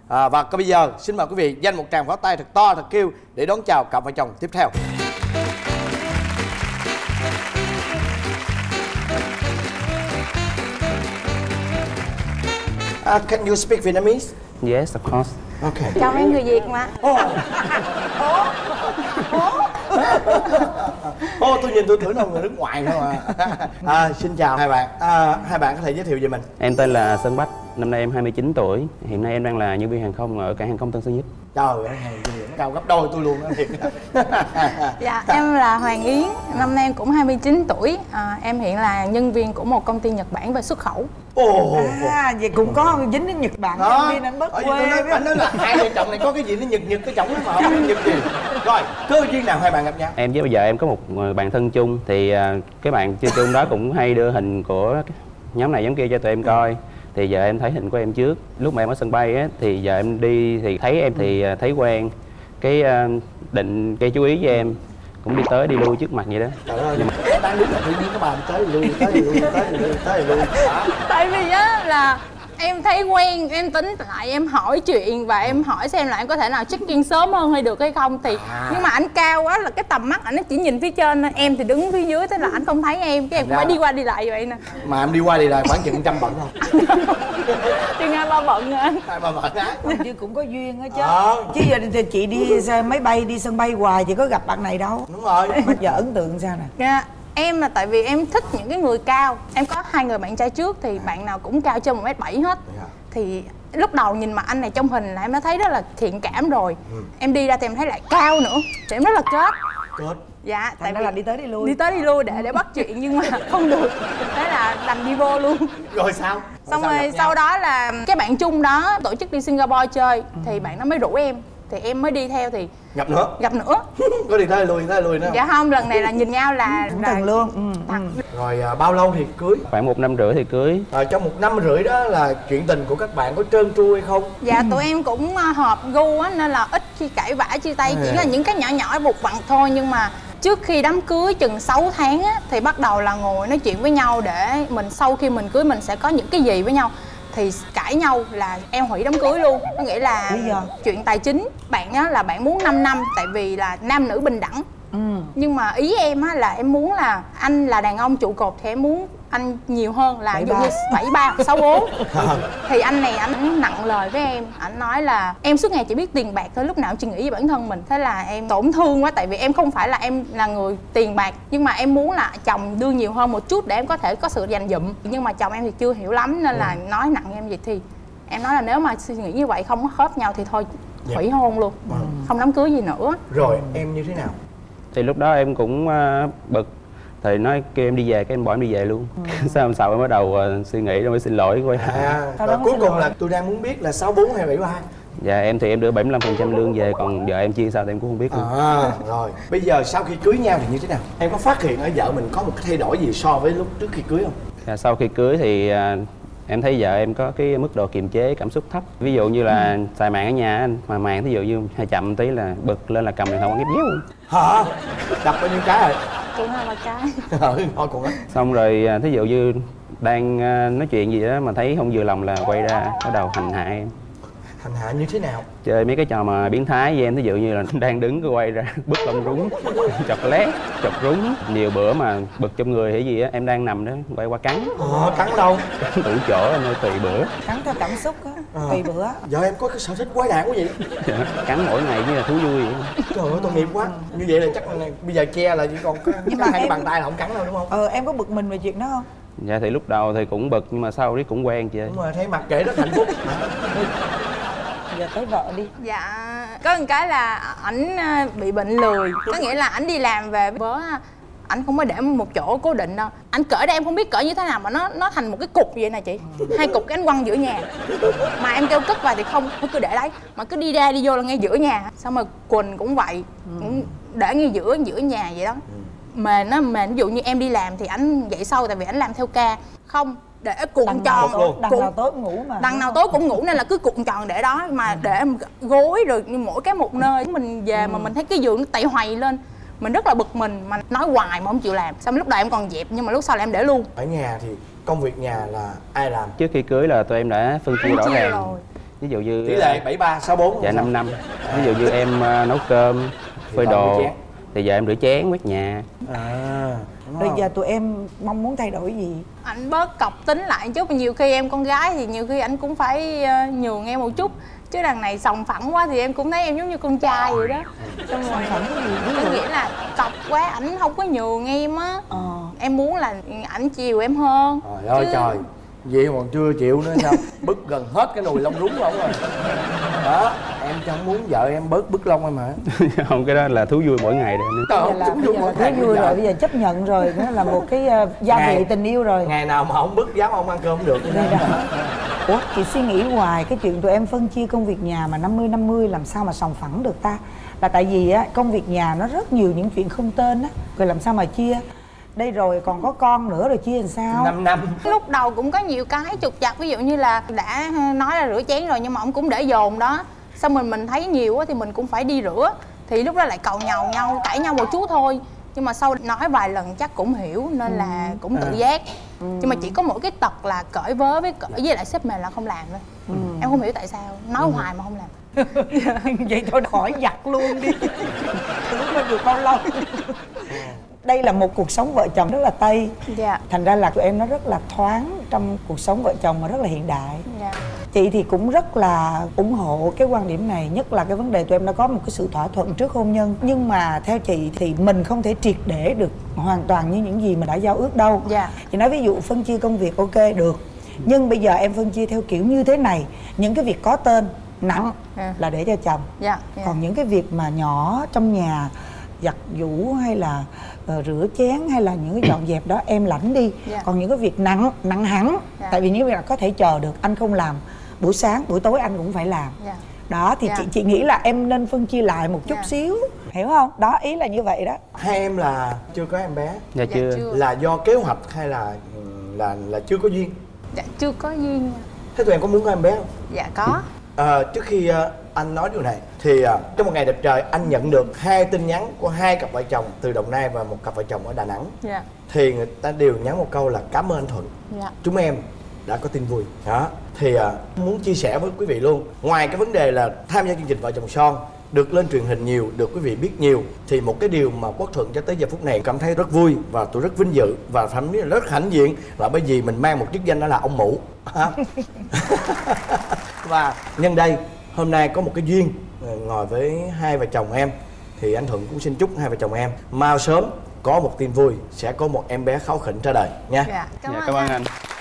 Và bây giờ xin mời quý vị dành một tràng pháo tay thật to, thật kêu để đón chào cặp vợ chồng tiếp theo. Can you speak Vietnamese? Yes, of course. Okay. Chào em người Việt mà. Tôi nhìn tôi tưởng là người nước ngoài thôi mà. Xin chào hai bạn. Hai bạn có thể giới thiệu về mình? Em tên là Sơn Bách, năm nay em 29 tuổi. Hiện nay em đang là nhân viên hàng không ở cảng hàng không Tân Sơn Nhất. Trời ơi, hàng gì cao gấp đôi tôi luôn đó thiệt. Dạ, em là Hoàng Yến, năm nay em cũng 29 tuổi. Em hiện là nhân viên của một công ty Nhật Bản về xuất khẩu. Vậy cũng có dính đến Nhật Bản. Nhân viên anh bất quê. Anh nói là hai vợ chồng này có cái gì nó nhật cái chồng mà không nhật gì. Rồi, cơ duyên nào hai bạn gặp nhau? Em với bây giờ em có một bạn thân chung. Thì cái bạn chơi chung đó cũng hay đưa hình của nhóm này nhóm kia cho tụi em coi. Thì giờ em thấy hình của em trước. Lúc mà em ở sân bay á, thì giờ em đi thì thấy em thì thấy quen. Cái định gây chú ý với em, cũng đi tới đi lui trước mặt vậy đó. Trời ơi, đang đứng là tự nhiên các bạn tới lui. Tại vì á là em thấy quen, em tính lại em hỏi chuyện và em hỏi xem là em có thể nào check-in sớm hơn hay được hay không. Thì nhưng mà ảnh cao quá là cái tầm mắt ảnh chỉ nhìn phía trên, em thì đứng phía dưới, thế là ảnh không thấy em, cái em cũng phải đi qua đi lại vậy nè. Mà em đi qua đi lại khoảng chừng 100 bận không? Chừng 2-3 bận à. 2-3 bận á. Chứ cũng có duyên á chứ. Chứ giờ thì chị đi xe máy bay, đi sân bay hoài chị có gặp bạn này đâu. Đúng rồi. Mà giờ ấn tượng sao nè? Em là tại vì em thích những cái người cao. Em có 2 người bạn trai trước thì bạn nào cũng cao trên 1m7 hết. Thì lúc đầu nhìn mặt anh này trong hình là em đã thấy rất là thiện cảm rồi. Em đi ra thì em thấy lại cao nữa thì em rất là kết. Dạ, tại vì là đi tới đi lui để bắt chuyện nhưng mà không được, thế là đành đi vô luôn. Rồi sao? Xong rồi sau đó là cái bạn chung đó tổ chức đi Singapore chơi thì bạn nó mới rủ em, thì em mới đi theo thì gặp nữa. Có đi tới lui nữa không? Dạ không, lần này là nhìn nhau là thần luôn. Rồi bao lâu thì cưới? Khoảng 1 năm rưỡi thì cưới. Trong 1 năm rưỡi đó là chuyện tình của các bạn có trơn tru hay không? Dạ tụi em cũng hợp gu á, nên là ít khi cãi vã chia tay, chỉ là những cái nhỏ nhỏ vụt vặt thôi. Nhưng mà trước khi đám cưới chừng 6 tháng á, thì bắt đầu là ngồi nói chuyện với nhau để mình sau khi mình cưới mình sẽ có những cái gì với nhau. Thì cãi nhau là em hủy đám cưới luôn. Có nghĩa là chuyện tài chính. Bạn á là bạn muốn 5 năm tại vì là nam nữ bình đẳng. Nhưng mà ý em á là em muốn là anh là đàn ông trụ cột thì em muốn anh nhiều hơn là ví dụ như 73 hoặc 64. Thì anh này anh nặng lời với em, anh nói là em suốt ngày chỉ biết tiền bạc thôi, lúc nào cũng chỉ nghĩ về bản thân mình. Thế là em tổn thương quá, tại vì em không phải là em là người tiền bạc, nhưng mà em muốn là chồng đưa nhiều hơn một chút để em có thể có sự dành dụm. Nhưng mà chồng em thì chưa hiểu lắm nên là nói nặng em vậy. Thì em nói là nếu mà suy nghĩ như vậy không có khớp nhau thì thôi hủy hôn luôn, không đám cưới gì nữa. Rồi em như thế nào? Thì lúc đó em cũng bực. Thì nói kêu em đi về, cái em bỏ em đi về luôn. Sau hôm sau em bắt đầu suy nghĩ rồi mới xin lỗi quay lại. Rồi cuối cùng là tôi đang muốn biết là 64 hay 73? Dạ em thì em đưa 75% lương về, còn vợ em chia sao thì em cũng không biết luôn. Rồi bây giờ sau khi cưới nhau thì như thế nào? Em có phát hiện ở vợ mình có một cái thay đổi gì so với lúc trước khi cưới không? Dạ, sau khi cưới thì em thấy vợ em có cái mức độ kiềm chế cảm xúc thấp. Ví dụ như là xài mạng ở nhà anh, mà mạng ví dụ như hay chậm tí là bực lên là cầm điện thoại quăng cái béo. Hả? Đập bao nhiêu cái rồi? Cũng 2-3 cái. Thôi còn xong rồi thí dụ như đang nói chuyện gì đó mà thấy không vừa lòng là quay ra bắt đầu hành hạ em. Hành hạ như thế nào? Chơi mấy cái trò mà biến thái với em, ví dụ như là đang đứng cái quay ra bứt lông rúng, chọc lét, chọc rúng. Nhiều bữa mà bực trong người hay gì á, em đang nằm đó quay qua cắn. Cắn đâu? Đủ chỗ anh ơi, tùy bữa. Cắn theo cảm xúc á, tùy bữa. Giờ em có cái sở thích quái đản quá vậy? Cắn mỗi ngày như là thú vui vậy. Trời ơi tội nghiệp quá. Như vậy là chắc là bây giờ che là chỉ còn có hai cái bàn tay là không cắn đâu đúng không? Em có bực mình về chuyện đó không? Dạ thì lúc đầu thì cũng bực nhưng mà sau đấy cũng quen chị ơi. Đúng rồi, thấy mặt kể rất hạnh phúc. Giờ tới vợ đi. Dạ có một cái là ảnh bị bệnh lười, có nghĩa là ảnh đi làm về vớ ảnh không có để một chỗ cố định đâu. Ảnh cởi ra em không biết cởi như thế nào mà nó thành một cái cục vậy nè chị, 2 cục cái anh quăng giữa nhà. Mà em kêu cất vào thì không cứ để đấy, mà cứ đi ra đi vô là ngay giữa nhà. Xong rồi quần cũng vậy, cũng để ngay giữa nhà vậy đó. Mền ví dụ như em đi làm thì ảnh dậy sau tại vì ảnh làm theo ca, không để cuộn tròn. Đằng nào tối cũng ngủ mà. Đằng nào tối cũng ngủ nên là cứ cuộn tròn để đó, mà để gối rồi mỗi cái một nơi. Mình về mà mình thấy cái giường nó tẩy hoày lên, mình rất là bực mình, mà nói hoài mà không chịu làm. Xong lúc đầu em còn dẹp nhưng mà lúc sau là em để luôn. Ở nhà thì công việc nhà là ai làm? Trước khi cưới là tụi em đã phân chia rõ ràng. ví dụ như tỷ lệ 73-64. dạ 5 năm. Ví dụ như em nấu cơm, phơi đồ chén. thì giờ em rửa chén, quét nhà. Rồi giờ tụi em mong muốn thay đổi gì? Anh bớt cọc tính lại chút, nhiều khi em con gái thì nhiều khi anh cũng phải nhường em một chút, chứ đằng này sòng phẳng quá thì em cũng thấy em giống như con trai vậy đó. Xong rồi có nghĩa là cọc quá ảnh không có nhường em á. Em muốn là ảnh chiều em hơn. Trời ơi trời, vậy còn chưa chịu nữa sao? Bứt gần hết cái nồi lông rúng không rồi. Đó, em chẳng muốn vợ em bớt bứt lông em hả? Không, cái đó là thú vui mỗi ngày rồi. Bây giờ là thấy vui rồi, bây giờ chấp nhận rồi, nó là một cái gia vị tình yêu rồi. Ngày nào mà không bứt dám không ăn cơm không được. Ủa, chị suy nghĩ hoài cái chuyện tụi em phân chia công việc nhà mà 50-50 làm sao mà sòng phẳng được ta? Là tại vì á, công việc nhà nó rất nhiều những chuyện không tên á, rồi làm sao mà chia? Đây rồi còn có con nữa rồi chia làm sao? 5 năm. Lúc đầu cũng có nhiều cái trục trặc, ví dụ như là đã nói là rửa chén rồi nhưng mà ông cũng để dồn đó. Xong mình thấy nhiều quá thì mình cũng phải đi rửa. Thì lúc đó lại càu nhàu nhau, cãi nhau một chút thôi. Nhưng mà sau nói vài lần chắc cũng hiểu nên là cũng tự giác. Nhưng mà chỉ có mỗi cái tật là cởi vớ với lại sếp mềm là không làm thôi. Em không hiểu tại sao, nói hoài mà không làm. Vậy thôi khỏi giặt luôn đi. Lúc mà được bao lâu. Đây là một cuộc sống vợ chồng rất là Tây. Dạ. Thành ra là tụi em nó rất là thoáng trong cuộc sống vợ chồng mà rất là hiện đại. Dạ. Chị thì cũng rất là ủng hộ cái quan điểm này, nhất là cái vấn đề tụi em đã có một cái sự thỏa thuận trước hôn nhân. Nhưng mà theo chị thì mình không thể triệt để được hoàn toàn như những gì mà đã giao ước đâu. Dạ. Chị nói ví dụ phân chia công việc ok được, nhưng bây giờ em phân chia theo kiểu như thế này. Những cái việc có tên nặng là để cho chồng. Dạ. Còn những cái việc mà nhỏ trong nhà, giặt giũ hay là rửa chén hay là những cái dọn dẹp đó em lãnh đi. Còn những cái việc nặng hẳn, tại vì những việc là có thể chờ được, anh không làm buổi sáng buổi tối anh cũng phải làm. Đó thì chị nghĩ là em nên phân chia lại một chút xíu, hiểu không? Đó, ý là như vậy đó. Hai em là chưa có em bé? Dạ chưa. Là do kế hoạch hay là chưa có duyên? Dạ chưa có duyên. Thế tụi em có muốn có em bé không? Dạ có. Trước khi anh nói điều này thì trong một ngày đẹp trời anh nhận được 2 tin nhắn của 2 cặp vợ chồng từ Đồng Nai và một cặp vợ chồng ở Đà Nẵng. Dạ. Thì người ta đều nhắn một câu là cảm ơn anh Thuận. Dạ. Chúng em đã có tin vui. Đó. Thì muốn chia sẻ với quý vị luôn. Ngoài cái vấn đề là tham gia chương trình Vợ Chồng Son, được lên truyền hình nhiều, được quý vị biết nhiều, thì một cái điều mà Quốc Thuận cho tới giờ phút này cảm thấy rất vui và tôi rất vinh dự và thậm chí là rất hãnh diện là bởi vì mình mang một chức danh đó là ông mụ. Và nhân đây hôm nay có một cái duyên ngồi với hai vợ chồng em, thì anh Thuận cũng xin chúc hai vợ chồng em mau sớm có một tin vui, sẽ có một em bé kháu khỉnh ra đời nha. Dạ, Cảm ơn anh.